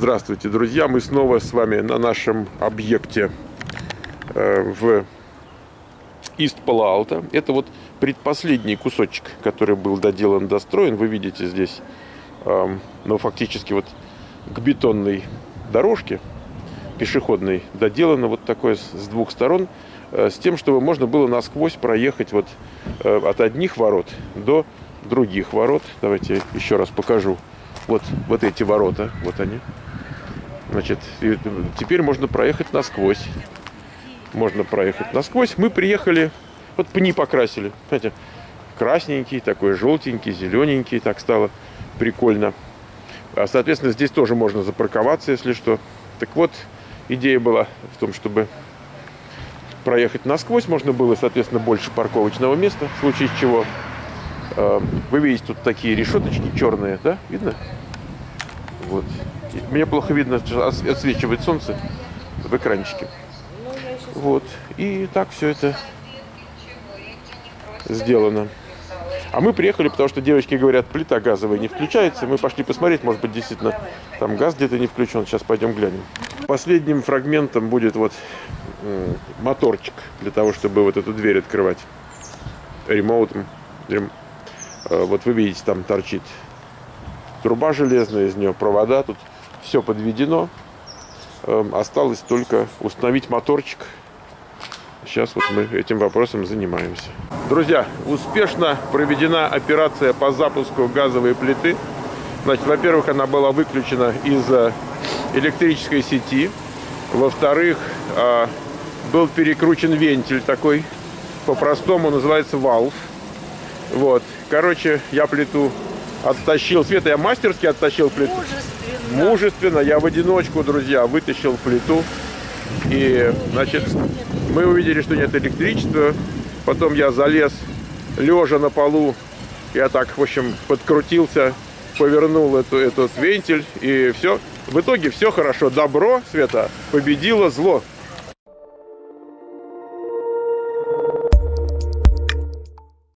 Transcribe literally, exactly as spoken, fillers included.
Здравствуйте, друзья! Мы снова с вами на нашем объекте э, в Ист-Пало-Алто. Это вот предпоследний кусочек, который был доделан, достроен. Вы видите здесь, э, ну, фактически вот к бетонной дорожке пешеходной доделано вот такое с двух сторон, э, с тем, чтобы можно было насквозь проехать вот э, от одних ворот до других ворот. Давайте еще раз покажу. Вот, вот эти ворота, вот они. Значит, теперь можно проехать насквозь. Можно проехать насквозь. Мы приехали, вот пни покрасили. Знаете, красненький, такой желтенький, зелененький, так стало прикольно. А, соответственно, здесь тоже можно запарковаться, если что. Так вот, идея была в том, чтобы проехать насквозь. Можно было, соответственно, больше парковочного места, в случае чего. Вы видите, тут такие решеточки черные, да? Видно? Вот. Мне плохо видно, отсвечивает солнце в экранчике. Вот. И так все это сделано. А мы приехали, потому что девочки говорят, плита газовая не включается. Мы пошли посмотреть, может быть, действительно там газ где-то не включен. Сейчас пойдем глянем. Последним фрагментом будет вот моторчик для того, чтобы вот эту дверь открывать ремоутом. Вот вы видите, там торчит труба железная, из нее провода, тут все подведено. Осталось только установить моторчик. Сейчас вот мы этим вопросом занимаемся. Друзья, успешно проведена операция по запуску газовой плиты. Значит, во-первых, она была выключена из электрической сети. Во-вторых, был перекручен вентиль такой, по-простому называется валв. Вот. Короче, я плиту оттащил. Света, я мастерски оттащил плиту. Мужественно. Мужественно. Я в одиночку, друзья, вытащил плиту. И, значит, мы увидели, что нет электричества. Потом я залез, лежа на полу. Я так, в общем, подкрутился, повернул эту, этот вентиль. И все. В итоге все хорошо. Добро, Света, победило зло.